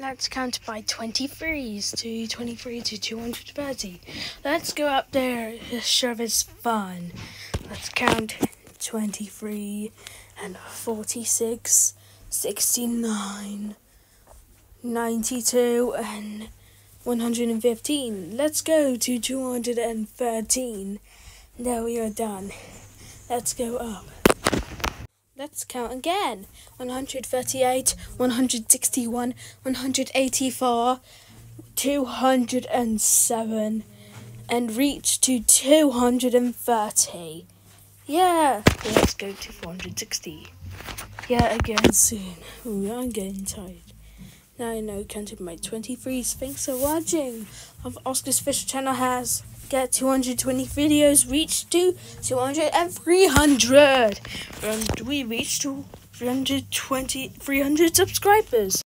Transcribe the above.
Let's count by 23's to 23 to 230. Let's go up there. Sure, it's fun. Let's count 23 and 46, 69, 92 and 115. Let's go to 213. There we are done. Let's go up. Let's count again. 138, 161, 184, 207, and reach to 230. Yeah, let's go to 460. Yeah, again soon. Ooh, I'm getting tired. Now I know counted my 23's. Thanks for watching. Oscar's Fisher channel has get 220 videos, reach to 200 and 300. And we reached to 300 subscribers.